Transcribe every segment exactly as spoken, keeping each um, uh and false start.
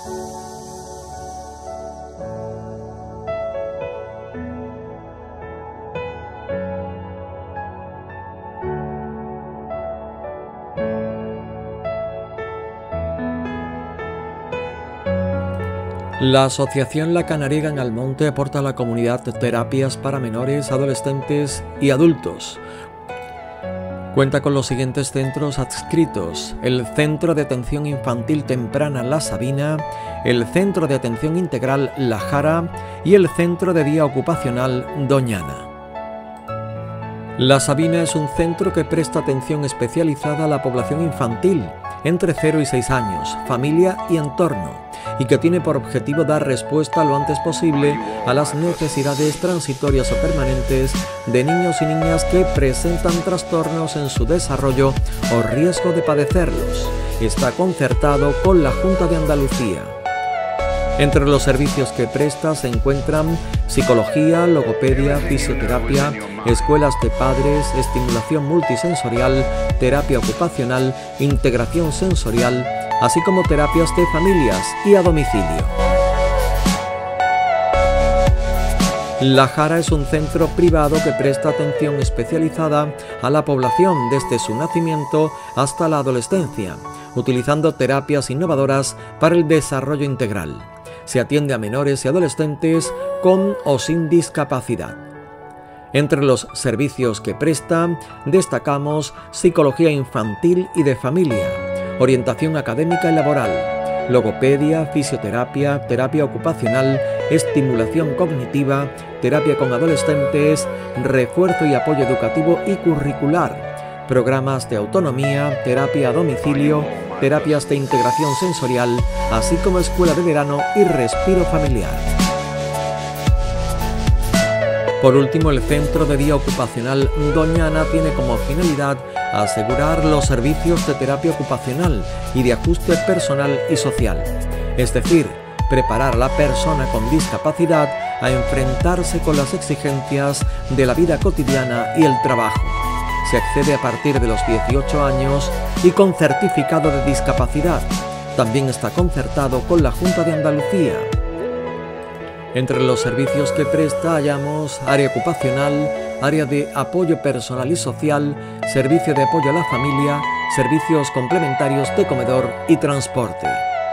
La Asociación La Canariega en Almonte aporta a la comunidad terapias para menores, adolescentes y adultos. Cuenta con los siguientes centros adscritos: el Centro de Atención Infantil Temprana La Sabina, el Centro de Atención Integral La Jara y el Centro de Día Ocupacional Doñana. La Sabina es un centro que presta atención especializada a la población infantil entre cero y seis años, familia y entorno, y que tiene por objetivo dar respuesta lo antes posible a las necesidades transitorias o permanentes de niños y niñas que presentan trastornos en su desarrollo o riesgo de padecerlos. Está concertado con la Junta de Andalucía. Entre los servicios que presta se encuentran psicología, logopedia, fisioterapia, escuelas de padres, estimulación multisensorial, terapia ocupacional, integración sensorial, así como terapias de familias y a domicilio. La Jara es un centro privado que presta atención especializada a la población desde su nacimiento hasta la adolescencia, utilizando terapias innovadoras para el desarrollo integral. Se atiende a menores y adolescentes con o sin discapacidad. Entre los servicios que presta destacamos psicología infantil y de familia, orientación académica y laboral, logopedia, fisioterapia, terapia ocupacional, estimulación cognitiva, terapia con adolescentes, refuerzo y apoyo educativo y curricular, programas de autonomía, terapia a domicilio, terapias de integración sensorial, así como escuela de verano y respiro familiar. Por último, el Centro de Día Ocupacional Doñana tiene como finalidad asegurar los servicios de terapia ocupacional y de ajuste personal y social, es decir, preparar a la persona con discapacidad a enfrentarse con las exigencias de la vida cotidiana y el trabajo. Se accede a partir de los dieciocho años y con certificado de discapacidad. También está concertado con la Junta de Andalucía. Entre los servicios que presta hallamos área ocupacional, área de apoyo personal y social, servicio de apoyo a la familia, servicios complementarios de comedor y transporte.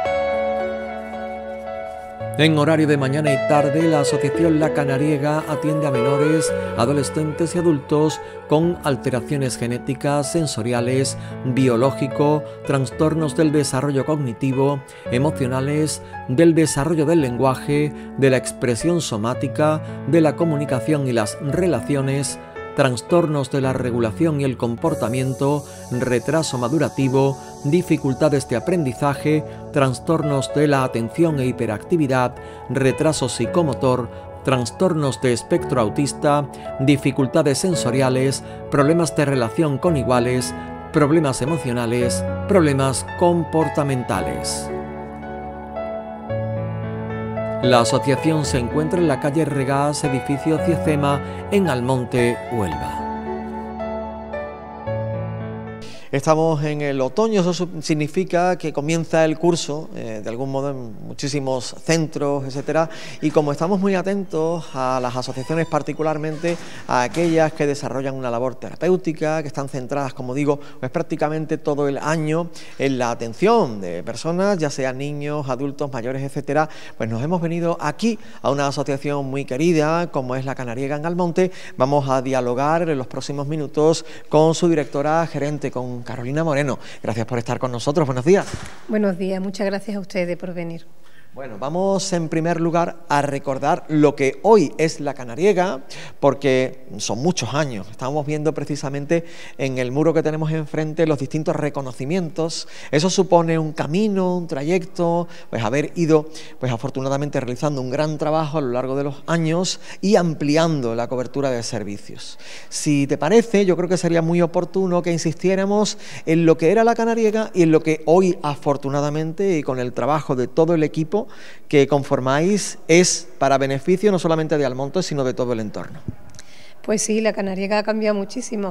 En horario de mañana y tarde, la Asociación La Canariega atiende a menores, adolescentes y adultos con alteraciones genéticas, sensoriales, biológico, trastornos del desarrollo cognitivo, emocionales, del desarrollo del lenguaje, de la expresión somática, de la comunicación y las relaciones, trastornos de la regulación y el comportamiento, retraso madurativo, dificultades de aprendizaje, trastornos de la atención e hiperactividad, retraso psicomotor, trastornos de espectro autista, dificultades sensoriales, problemas de relación con iguales, problemas emocionales, problemas comportamentales. La asociación se encuentra en la calle Regás, edificio Ciecema, en Almonte, Huelva. Estamos en el otoño, eso significa que comienza el curso, eh, de algún modo en muchísimos centros, etcétera, y como estamos muy atentos a las asociaciones, particularmente a aquellas que desarrollan una labor terapéutica, que están centradas, como digo, pues prácticamente todo el año en la atención de personas, ya sean niños, adultos, mayores, etcétera, pues nos hemos venido aquí a una asociación muy querida, como es la Canariega en Almonte. Vamos a dialogar en los próximos minutos con su directora gerente, con Carolina Moreno. Gracias por estar con nosotros. Buenos días. Buenos días. Muchas gracias a ustedes por venir. Bueno, vamos en primer lugar a recordar lo que hoy es la Canariega, porque son muchos años. Estamos viendo precisamente en el muro que tenemos enfrente los distintos reconocimientos. Eso supone un camino, un trayecto, pues haber ido, pues afortunadamente realizando un gran trabajo a lo largo de los años y ampliando la cobertura de servicios. Si te parece, yo creo que sería muy oportuno que insistiéramos en lo que era la Canariega y en lo que hoy, afortunadamente, y con el trabajo de todo el equipo que conformáis, es para beneficio no solamente de Almonte, sino de todo el entorno. Pues sí, la Canariega ha cambiado muchísimo.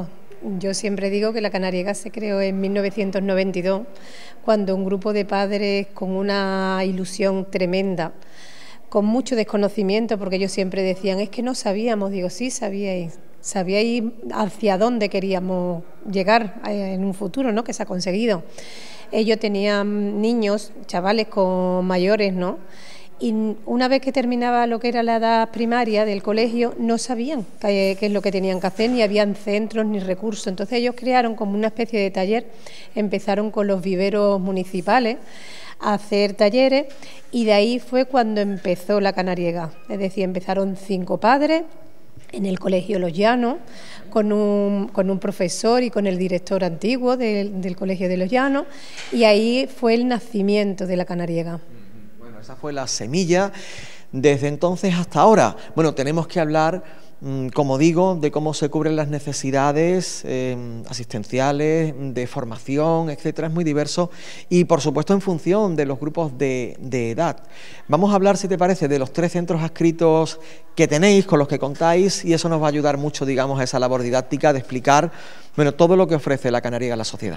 yo siempre digo que la Canariega se creó en mil novecientos noventa y dos, cuando un grupo de padres con una ilusión tremenda, con mucho desconocimiento, porque ellos siempre decían, es que no sabíamos, digo, sí sabíais, sabíais hacia dónde queríamos llegar en un futuro, ¿no?, que se ha conseguido. Ellos tenían niños, chavales con mayores, ¿no?, y una vez que terminaba lo que era la edad primaria del colegio, no sabían qué, qué es lo que tenían que hacer, ni habían centros ni recursos. Entonces ellos crearon como una especie de taller, empezaron con los viveros municipales a hacer talleres, y de ahí fue cuando empezó la Canariega. Es decir, empezaron cinco padres en el Colegio Los Llanos, con un, con un profesor y con el director antiguo del, del Colegio de Los Llanos, y ahí fue el nacimiento de la Canariega. Esa fue la semilla desde entonces hasta ahora. Bueno, tenemos que hablar, como digo, de cómo se cubren las necesidades eh, asistenciales, de formación, etcétera. Es muy diverso y, por supuesto, en función de los grupos de, de edad. Vamos a hablar, si te parece, de los tres centros adscritos que tenéis, con los que contáis, y eso nos va a ayudar mucho, digamos, a esa labor didáctica de explicar, bueno, todo lo que ofrece la Canariega a la sociedad.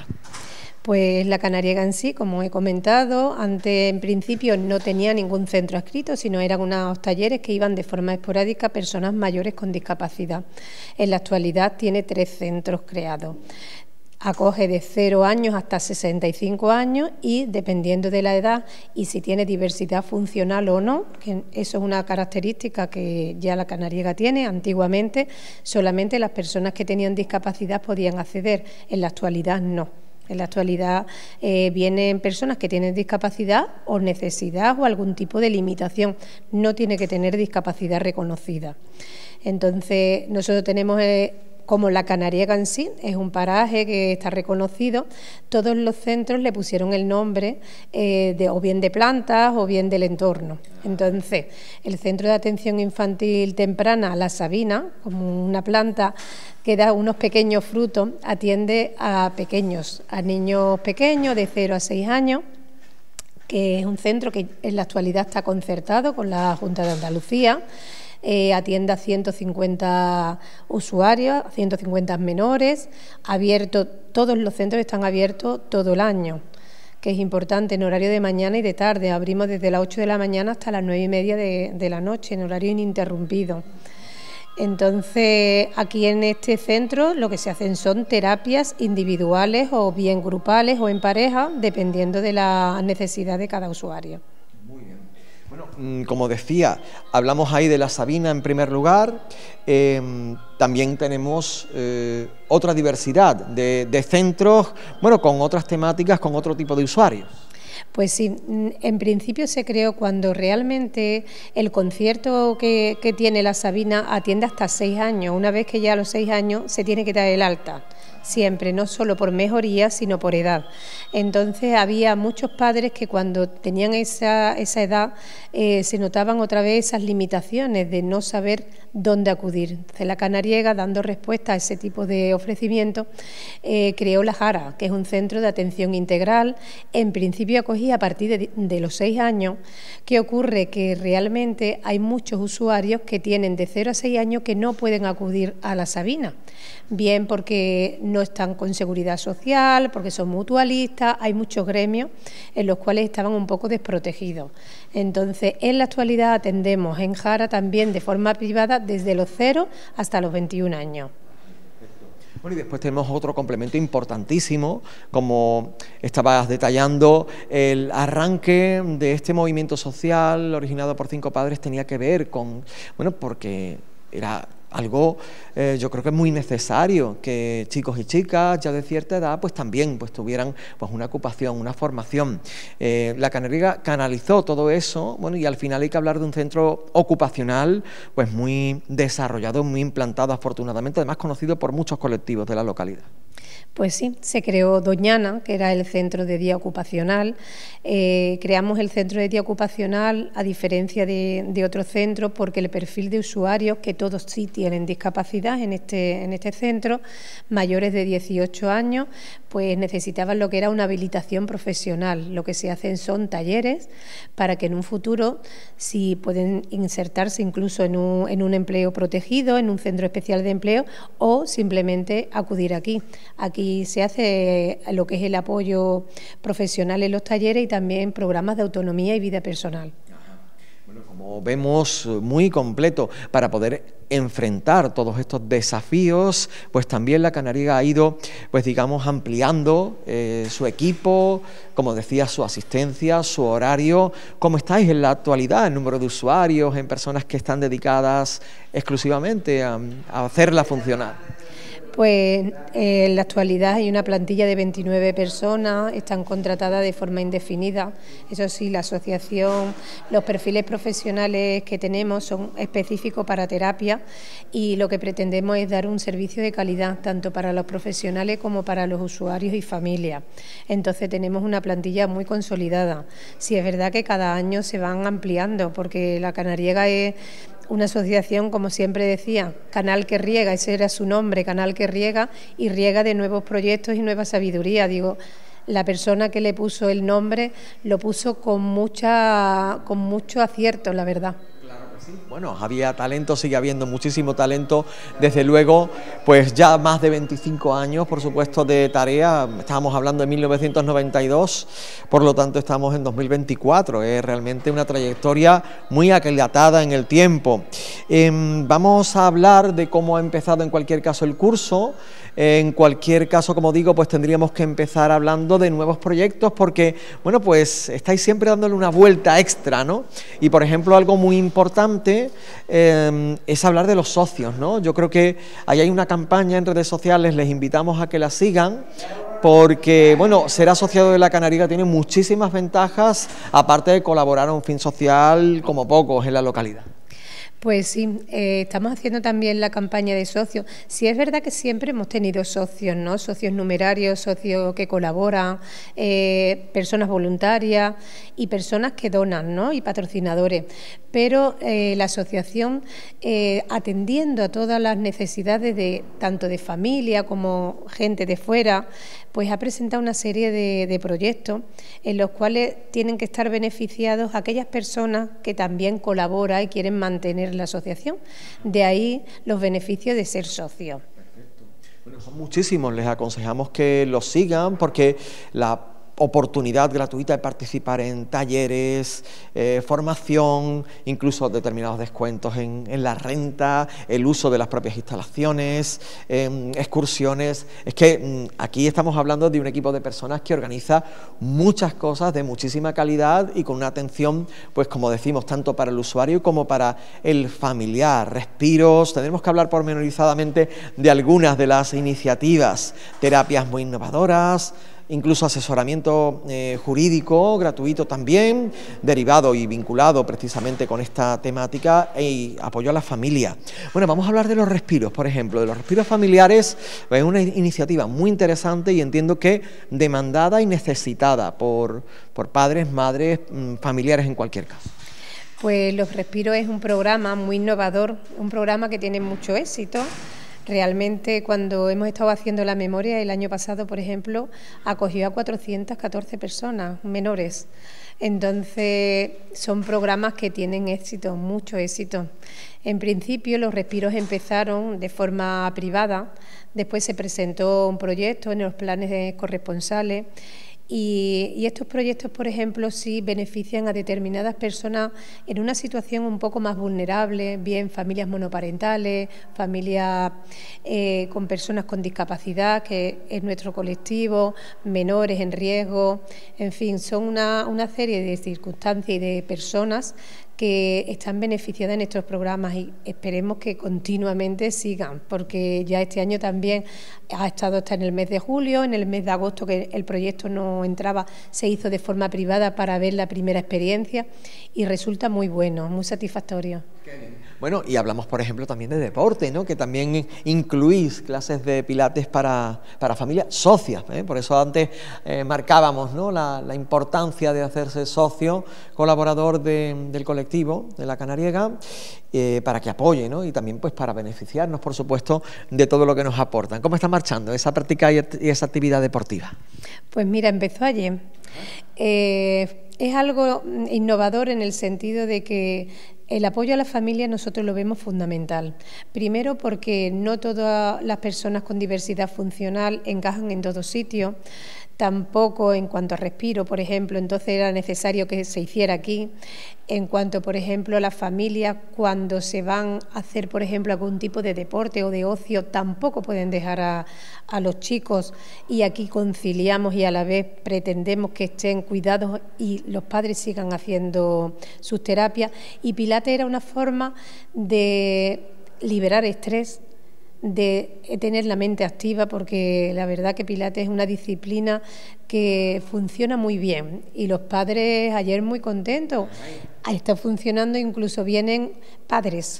Pues la Canariega en sí, como he comentado, antes en principio no tenía ningún centro adscrito, sino eran unos talleres que iban de forma esporádica a personas mayores con discapacidad. En la actualidad tiene tres centros creados. Acoge de cero años hasta sesenta y cinco años y, dependiendo de la edad y si tiene diversidad funcional o no, que eso es una característica que ya la Canariega tiene. Antiguamente solamente las personas que tenían discapacidad podían acceder, en la actualidad no. En la actualidad eh, vienen personas que tienen discapacidad o necesidad o algún tipo de limitación. No tiene que tener discapacidad reconocida. Entonces, nosotros tenemos, eh, como la Canariega en sí, es un paraje que está reconocido, todos los centros le pusieron el nombre eh, de, o bien de plantas o bien del entorno. Entonces, el Centro de Atención Infantil Temprana La Sabina, como una planta que da unos pequeños frutos, atiende a pequeños, a niños pequeños de cero a seis años, que es un centro que en la actualidad está concertado con la Junta de Andalucía. Eh, atiende a ciento cincuenta usuarios, a ciento cincuenta menores, abierto, todos los centros están abiertos todo el año, que es importante, en horario de mañana y de tarde. Abrimos desde las ocho de la mañana hasta las nueve y media de, de la noche, en horario ininterrumpido. Entonces, aquí en este centro lo que se hacen son terapias individuales o bien grupales o en pareja, dependiendo de la necesidad de cada usuario. Muy bien. Bueno, como decía, hablamos ahí de La Sabina en primer lugar, eh, también tenemos eh, otra diversidad de, de centros, bueno, con otras temáticas, con otro tipo de usuarios. Pues sí, en principio se creó cuando realmente el concierto que, que tiene La Sabina atiende hasta seis años. Una vez que ya a los seis años se tiene que dar el alta, siempre, no solo por mejoría, sino por edad. Entonces había muchos padres que cuando tenían esa, esa edad eh, se notaban otra vez esas limitaciones de no saber dónde acudir. Entonces la Canariega, dando respuesta a ese tipo de ofrecimiento, eh, creó La Jara, que es un centro de atención integral. En principio acogía a partir de, de los seis años. ¿Qué ocurre? Que realmente hay muchos usuarios que tienen de cero a seis años que no pueden acudir a La Sabina, bien porque no están con seguridad social, porque son mutualistas. Hay muchos gremios en los cuales estaban un poco desprotegidos. Entonces, en la actualidad atendemos en Jara también de forma privada desde los cero hasta los veintiún años. Bueno, y después tenemos otro complemento importantísimo, como estabas detallando, el arranque de este movimiento social originado por cinco padres tenía que ver con, bueno, porque era algo, eh, yo creo que es muy necesario que chicos y chicas ya de cierta edad pues también pues tuvieran pues una ocupación, una formación. Eh, la Canariega canalizó todo eso, bueno, y al final hay que hablar de un centro ocupacional pues muy desarrollado, muy implantado afortunadamente, además conocido por muchos colectivos de la localidad. Pues sí, se creó Doñana, que era el centro de día ocupacional. Eh, creamos el centro de día ocupacional a diferencia de, de otros centros porque el perfil de usuarios, que todos sí tienen discapacidad en este, en este centro, mayores de dieciocho años, pues necesitaban lo que era una habilitación profesional. Lo que se hacen son talleres para que en un futuro, si pueden insertarse incluso en un, en un empleo protegido, en un centro especial de empleo, o simplemente acudir aquí. Aquí Y se hace lo que es el apoyo profesional en los talleres y también programas de autonomía y vida personal. Bueno, como vemos, muy completo para poder enfrentar todos estos desafíos, pues también la Canariega ha ido, pues digamos, ampliando eh, su equipo, como decía, su asistencia, su horario. ¿Cómo estáis en la actualidad, el número de usuarios, en personas que están dedicadas exclusivamente a, a hacerla funcionar? Pues eh, en la actualidad hay una plantilla de veintinueve personas, están contratadas de forma indefinida. Eso sí, la asociación, los perfiles profesionales que tenemos son específicos para terapia y lo que pretendemos es dar un servicio de calidad tanto para los profesionales como para los usuarios y familias. Entonces tenemos una plantilla muy consolidada. Sí, es verdad que cada año se van ampliando porque la Canariega es una asociación, como siempre decía, Canal que riega, ese era su nombre, Canal que riega, y riega de nuevos proyectos y nueva sabiduría. Digo, la persona que le puso el nombre lo puso con mucha, con mucho acierto, la verdad. Bueno, había talento, sigue habiendo muchísimo talento, desde luego, pues ya más de veinticinco años, por supuesto, de tarea. Estábamos hablando de mil novecientos noventa y dos, por lo tanto estamos en dos mil veinticuatro, es realmente una trayectoria muy aquilatada en el tiempo. Eh, vamos a hablar de cómo ha empezado en cualquier caso el curso. En cualquier caso, como digo, pues tendríamos que empezar hablando de nuevos proyectos porque, bueno, pues estáis siempre dándole una vuelta extra, ¿no? Y, por ejemplo, algo muy importante eh, es hablar de los socios, ¿no? Yo creo que ahí hay una campaña en redes sociales, les invitamos a que la sigan, porque, bueno, ser asociado de la Canariega tiene muchísimas ventajas, aparte de colaborar a un fin social como pocos en la localidad. Pues sí, eh, estamos haciendo también la campaña de socios. Sí es verdad que siempre hemos tenido socios, ¿no? Socios numerarios, socios que colaboran, eh, personas voluntarias y personas que donan, ¿no? Y patrocinadores. Pero eh, la asociación, eh, atendiendo a todas las necesidades de tanto de familia como gente de fuera, pues ha presentado una serie de, de proyectos en los cuales tienen que estar beneficiados aquellas personas que también colaboran y quieren mantener la asociación. De ahí los beneficios de ser socios. Perfecto. Bueno, son muchísimos, les aconsejamos que los sigan porque la oportunidad gratuita de participar en talleres, eh, formación, incluso determinados descuentos en, en la renta, el uso de las propias instalaciones, eh, excursiones. Es que mm, aquí estamos hablando de un equipo de personas que organiza muchas cosas de muchísima calidad y con una atención, pues como decimos, tanto para el usuario como para el familiar. Respiros, tendremos que hablar pormenorizadamente de algunas de las iniciativas, terapias muy innovadoras, incluso asesoramiento eh, jurídico gratuito también, derivado y vinculado precisamente con esta temática y apoyo a la familia. Bueno, vamos a hablar de los respiros, por ejemplo, de los respiros familiares. Es una iniciativa muy interesante y entiendo que demandada y necesitada por, por padres, madres, familiares en cualquier caso. Pues Los Respiros es un programa muy innovador, un programa que tiene mucho éxito. Realmente, cuando hemos estado haciendo la memoria, el año pasado, por ejemplo, acogió a cuatrocientas catorce personas menores. Entonces, son programas que tienen éxito, mucho éxito. En principio, Los Respiros empezaron de forma privada, después se presentó un proyecto en los planes de corresponsales. Y, y estos proyectos, por ejemplo, sí benefician a determinadas personas en una situación un poco más vulnerable, bien familias monoparentales, familias eh, con personas con discapacidad, que es nuestro colectivo, menores en riesgo, en fin, son una, una serie de circunstancias y de personas que están beneficiadas en estos programas y esperemos que continuamente sigan, porque ya este año también ha estado hasta en el mes de julio, en el mes de agosto que el proyecto no entraba, se hizo de forma privada para ver la primera experiencia y resulta muy bueno, muy satisfactorio. Qué bien. Bueno, y hablamos, por ejemplo, también de deporte, ¿no? Que también incluís clases de pilates para, para familias socias, ¿eh? Por eso antes eh, marcábamos, ¿no? la, la importancia de hacerse socio, colaborador de, del colectivo de la Canariega, eh, para que apoye, ¿no? Y también pues para beneficiarnos, por supuesto, de todo lo que nos aportan. ¿Cómo está marchando esa práctica y, y esa actividad deportiva? Pues mira, empezó ayer. Eh, es algo innovador en el sentido de que el apoyo a la familia nosotros lo vemos fundamental. Primero porque no todas las personas con diversidad funcional encajan en todos sitios, tampoco en cuanto a respiro, por ejemplo, entonces era necesario que se hiciera aquí. En cuanto, por ejemplo, a las familias, cuando se van a hacer, por ejemplo, algún tipo de deporte o de ocio, tampoco pueden dejar a, a los chicos, y aquí conciliamos y a la vez pretendemos que estén cuidados y los padres sigan haciendo sus terapias. Y Pilates era una forma de liberar estrés, de tener la mente activa, porque la verdad que Pilates es una disciplina que funciona muy bien y los padres ayer muy contentos. Está funcionando, incluso vienen padres,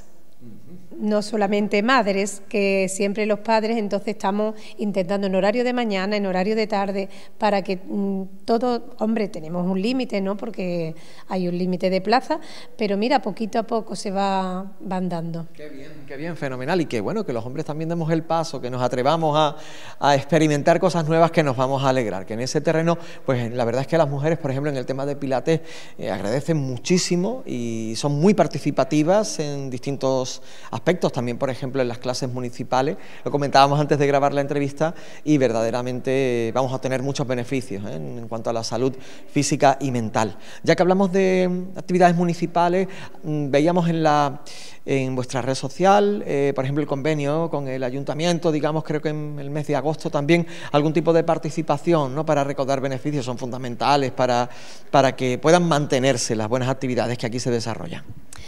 no solamente madres, que siempre los padres, entonces estamos intentando en horario de mañana, en horario de tarde, para que mmm, todo, hombre, tenemos un límite, ¿no? Porque hay un límite de plaza, pero mira, poquito a poco se va van dando. Qué bien, qué bien, fenomenal, y que bueno, que los hombres también demos el paso, que nos atrevamos a, a experimentar cosas nuevas que nos vamos a alegrar, que en ese terreno, pues la verdad es que las mujeres, por ejemplo, en el tema de Pilates, eh, agradecen muchísimo y son muy participativas en distintos aspectos. aspectos, también por ejemplo en las clases municipales, lo comentábamos antes de grabar la entrevista, y verdaderamente vamos a tener muchos beneficios, ¿eh? en, en cuanto a la salud física y mental. Ya que hablamos de actividades municipales, veíamos en la en vuestra red social, eh, por ejemplo el convenio con el ayuntamiento, digamos, creo que en el mes de agosto también, algún tipo de participación, ¿no? Para recaudar beneficios, son fundamentales para, para que puedan mantenerse las buenas actividades que aquí se desarrollan.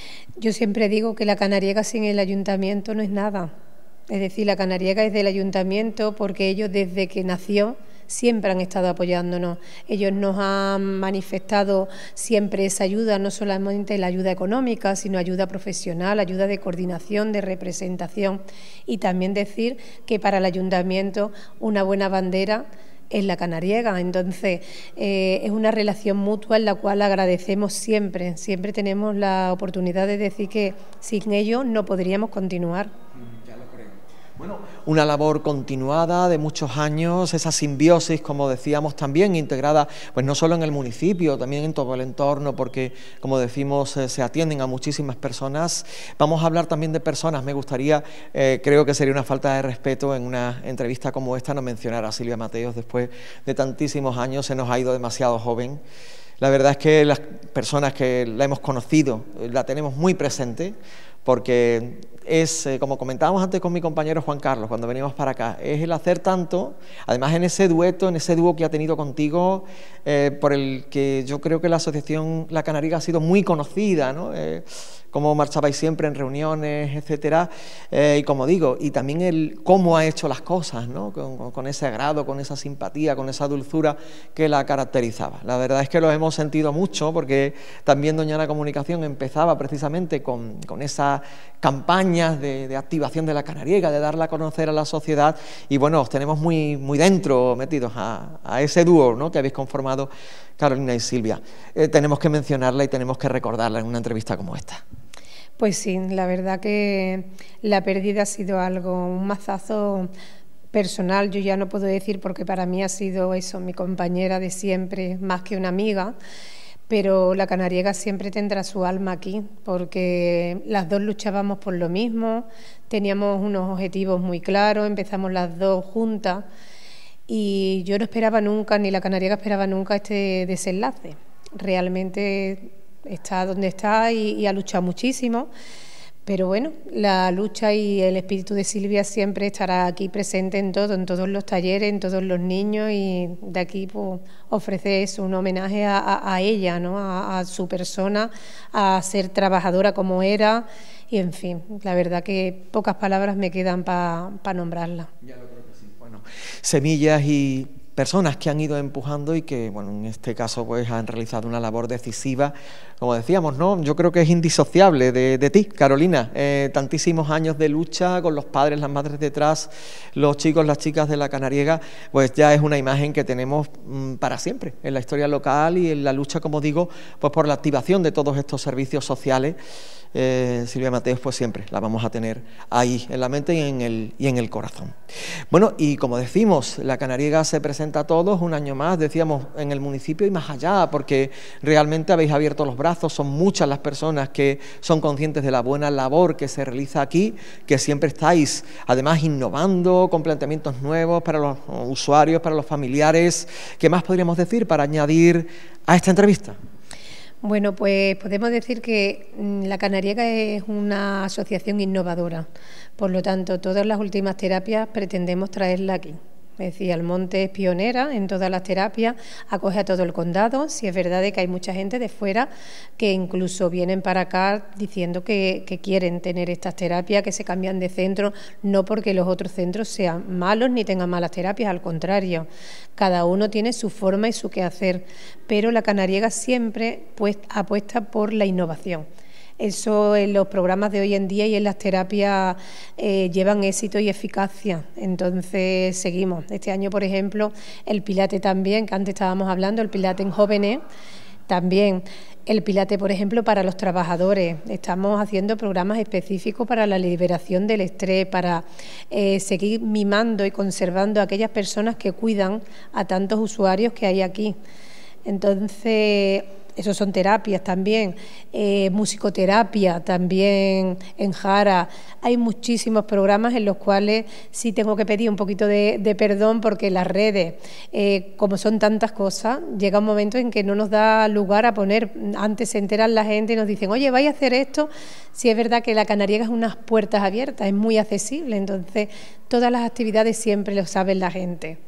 Yo siempre digo que la Canariega sin el ayuntamiento no es nada. Es decir, la Canariega es del ayuntamiento porque ellos desde que nació siempre han estado apoyándonos. Ellos nos han manifestado siempre esa ayuda, no solamente la ayuda económica, sino ayuda profesional, ayuda de coordinación, de representación. Y también decir que para el ayuntamiento una buena bandera es la Canariega. Entonces eh, es una relación mutua en la cual agradecemos siempre, siempre tenemos la oportunidad de decir que sin ello no podríamos continuar. Ya lo creo. Bueno, una labor continuada de muchos años, esa simbiosis, como decíamos, también integrada, pues no solo en el municipio, también en todo el entorno, porque, como decimos, eh, se atienden a muchísimas personas. Vamos a hablar también de personas. Me gustaría, eh, creo que sería una falta de respeto en una entrevista como esta no mencionar a Silvia Mateos. Después de tantísimos años se nos ha ido demasiado joven. La verdad es que las personas que la hemos conocido la tenemos muy presente, porque es, eh, como comentábamos antes con mi compañero Juan Carlos, cuando veníamos para acá, es el hacer tanto, además en ese dueto, en ese dúo que ha tenido contigo, eh, por el que yo creo que la asociación La Canariega ha sido muy conocida, ¿no? Eh, cómo marchabais siempre en reuniones, etcétera, eh, y como digo, y también el cómo ha hecho las cosas, ¿no? Con, con ese agrado, con esa simpatía, con esa dulzura que la caracterizaba. La verdad es que lo hemos sentido mucho, porque también Doña Ana Comunicación empezaba precisamente con, con esas campañas de, de activación de la Canariega, de darla a conocer a la sociedad, y bueno, os tenemos muy, muy dentro, metidos a, a ese dúo, ¿no? Que habéis conformado Carolina y Silvia. Eh, tenemos que mencionarla y tenemos que recordarla en una entrevista como esta. Pues sí, la verdad que la pérdida ha sido algo, un mazazo personal, yo ya no puedo decir, porque para mí ha sido eso, mi compañera de siempre, más que una amiga, pero la Canariega siempre tendrá su alma aquí, porque las dos luchábamos por lo mismo, teníamos unos objetivos muy claros, empezamos las dos juntas, y yo no esperaba nunca, ni la Canariega esperaba nunca este desenlace. Realmente está donde está y, y ha luchado muchísimo, pero bueno, la lucha y el espíritu de Silvia siempre estará aquí presente en todo, en todos los talleres, en todos los niños, y de aquí pues ofrece eso, un homenaje a, a, a ella, ¿no? A, a su persona, a ser trabajadora como era, y en fin, la verdad que pocas palabras me quedan para pa nombrarla. Ya lo creo que sí. Bueno, semillas y personas que han ido empujando y que, bueno, en este caso pues han realizado una labor decisiva como decíamos, ¿no? Yo creo que es indisociable de, de ti, Carolina. Eh, tantísimos años de lucha con los padres, las madres detrás, los chicos, las chicas de la Canariega, pues ya es una imagen que tenemos mmm, para siempre en la historia local y en la lucha, como digo, pues por la activación de todos estos servicios sociales. Eh, Silvia Mateos, pues siempre la vamos a tener ahí en la mente y en el, y en el corazón. Bueno, y como decimos, la Canariega se presenta a todos un año más, decíamos, en el municipio y más allá, porque realmente habéis abierto los brazos, son muchas las personas que son conscientes de la buena labor que se realiza aquí, que siempre estáis además innovando con planteamientos nuevos para los usuarios, para los familiares. ¿Qué más podríamos decir para añadir a esta entrevista? Bueno, pues podemos decir que la Canariega es una asociación innovadora, por lo tanto, todas las últimas terapias pretendemos traerla aquí. Es decir, Almonte es pionera en todas las terapias, acoge a todo el condado. Si es verdad de que hay mucha gente de fuera que incluso vienen para acá diciendo que, que quieren tener estas terapias, que se cambian de centro, no porque los otros centros sean malos ni tengan malas terapias, al contrario, cada uno tiene su forma y su quehacer, pero la Canariega siempre pues, apuesta por la innovación. Eso en los programas de hoy en día y en las terapias eh, llevan éxito y eficacia, entonces seguimos. Este año, por ejemplo, el Pilate también, que antes estábamos hablando, el Pilate en jóvenes, también el Pilate, por ejemplo, para los trabajadores. Estamos haciendo programas específicos para la liberación del estrés, para eh, seguir mimando y conservando a aquellas personas que cuidan a tantos usuarios que hay aquí. Entonces, esos son terapias también, eh, musicoterapia también en Jara. Hay muchísimos programas en los cuales sí tengo que pedir un poquito de, de perdón porque las redes, eh, como son tantas cosas, llega un momento en que no nos da lugar a poner. Antes se enteran la gente y nos dicen, oye, vais a hacer esto. Sí es verdad que la Canariega es unas puertas abiertas, es muy accesible, entonces todas las actividades siempre lo sabe la gente.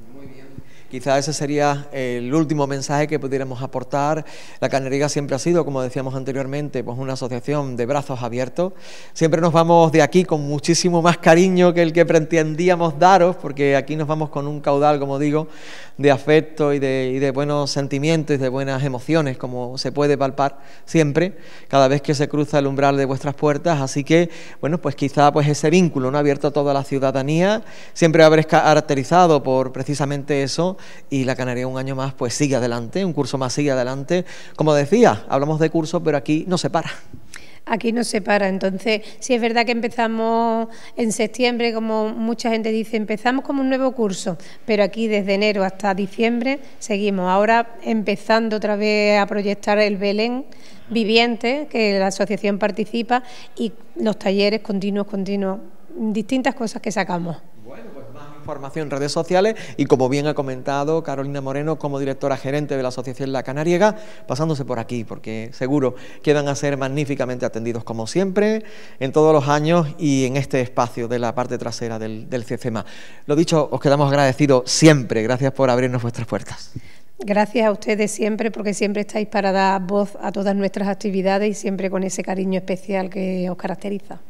Quizá ese sería el último mensaje que pudiéramos aportar. La Canariega siempre ha sido, como decíamos anteriormente, pues una asociación de brazos abiertos. Siempre nos vamos de aquí con muchísimo más cariño que el que pretendíamos daros, porque aquí nos vamos con un caudal, como digo, de afecto y de, y de buenos sentimientos y de buenas emociones, como se puede palpar siempre, cada vez que se cruza el umbral de vuestras puertas. Así que, bueno, pues quizá pues ese vínculo, ¿no?, abierto a toda la ciudadanía, siempre habréis caracterizado por precisamente eso. Y la Canariega un año más pues sigue adelante, un curso más sigue adelante. Como decía, hablamos de curso, pero aquí no se para. Aquí no se para, entonces sí es verdad que empezamos en septiembre, como mucha gente dice, empezamos como un nuevo curso, pero aquí desde enero hasta diciembre seguimos. Ahora empezando otra vez a proyectar el Belén viviente, que la asociación participa, y los talleres continuos, continuos, distintas cosas que sacamos. Bueno, pues más información en redes sociales y, como bien ha comentado Carolina Moreno, como directora gerente de la Asociación La Canariega, pasándose por aquí, porque seguro que van a ser magníficamente atendidos como siempre, en todos los años y en este espacio de la parte trasera del, del C C M A. Lo dicho, os quedamos agradecidos siempre, gracias por abrirnos vuestras puertas. Gracias a ustedes siempre, porque siempre estáis para dar voz a todas nuestras actividades y siempre con ese cariño especial que os caracteriza.